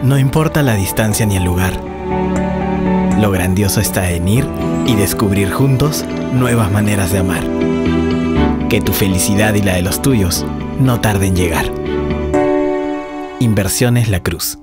No importa la distancia ni el lugar. Lo grandioso está en ir y descubrir juntos nuevas maneras de amar. Que tu felicidad y la de los tuyos no tarden en llegar. Inversiones La Cruz.